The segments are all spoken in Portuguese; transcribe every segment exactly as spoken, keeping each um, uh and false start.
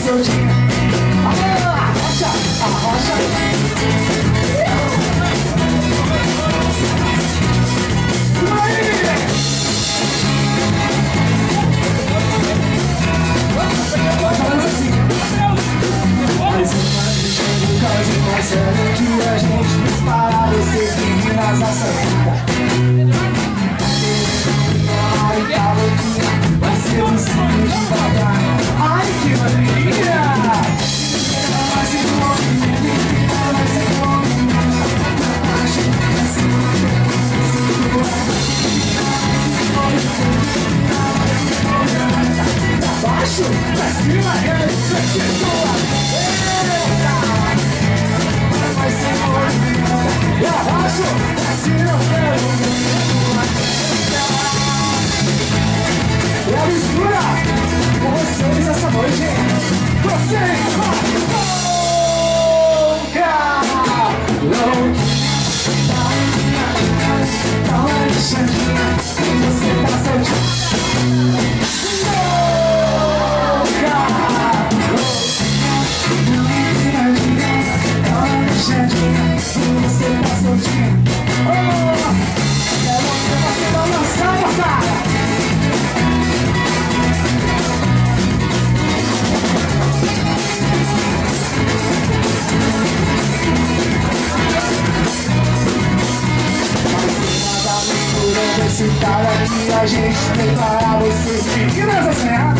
soltinha. Alô, arrocha, arrocha. Mais uma deixando caso mais sério que a gente fez para vocês meninas assassinas. Ai, tá louquinha, vai ser um sonho devagar. Ai, que maravilha! Vai ser um movimento, vai ser um movimento. Acho que vai ser um movimento. Pra baixo, pra cima, é isso aqui, boa! Vai ser um movimento. Pra baixo, pra cima, é e a mistura com vocês essa noite. Vocês vão louca, louca. Tá Alexandrinha, você tá soltinha. Louca, louca. Tá Alexandrinha, você tá soltinha. Oh, quero ver você balançar, moçada. Esse cara que a gente tem para vocês meninas assim,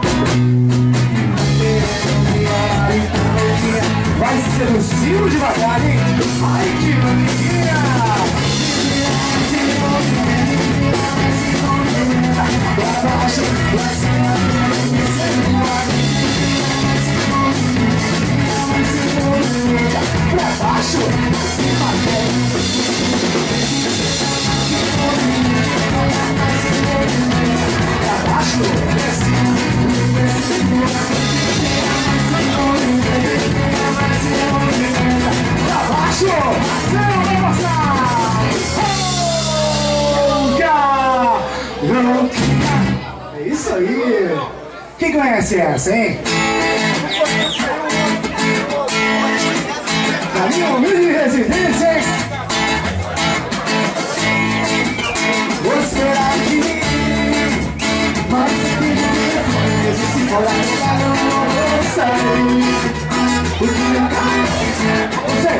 vai seduzindo devagar, hein? Ai, que maravilha! Pra baixo, pra cima, pra baixo, pra cima, abaixo, desce, desce, abaixo, não vai passar. É isso aí. Quem conhece essa, hein? Da minha humilde residência, hein? Vou esperar aqui. Mas se pedir mesmo se for lá eu não vou sair. O que eu quero, você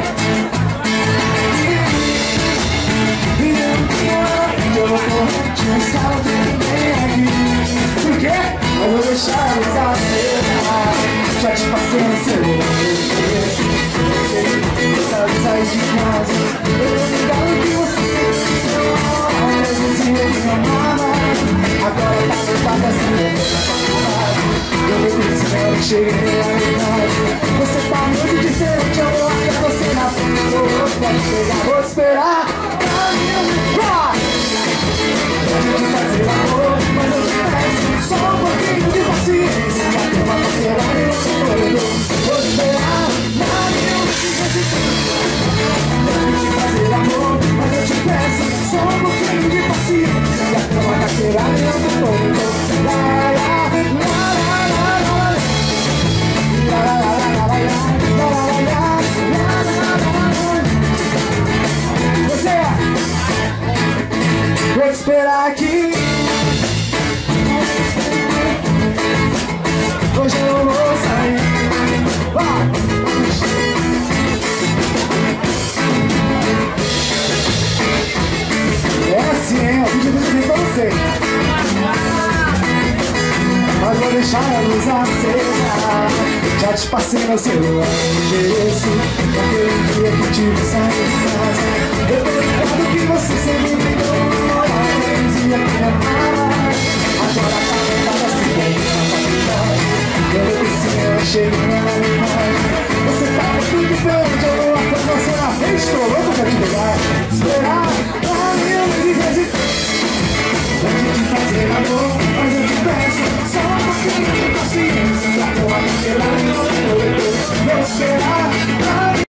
e eu eu vou correr de um salto bem aqui. Por quê? Eu vou deixar a luz acesa. Já te passei no celular. Sabe sair de casa. Eu tô ligado que você sempre me mesmo se ele me amava. Agora tá sentado assim, eu vou precisando, cheguei na realidade. Você tá muito diferente, eu vou até você na frente. Vou pode pegar, vou esperar. Vai! Eu vou te fazer amor, mas eu te peço só um pouquinho de paciência. Até uma parceira e eu sou. Vou esperar na minha resistência. Eu vou te fazer amor, mas eu te peço só um pouquinho de paciência. Até uma parceira e eu sou. La la la la la la la la la. Você vou te esperar aqui. Hoje eu vou sair. Vai. É assim, hein? O vídeo do pra você. Mas vou deixar a luz acesa. Já te passei no celular o endereço daquele dia que tive sair de casa. Eu tô ligado que você sempre me deu. Eu dizia que me amava. Agora tá montada assim como na faculdade. Eu desci, eu cheguei na realidade. Você tá muito diferente, eu vou até você na frente. Tô louco pra te pegar. Esperar a minha resistência. Antes de fazer amor, mas eu te peço só um pouquinho de paciência. Pra eu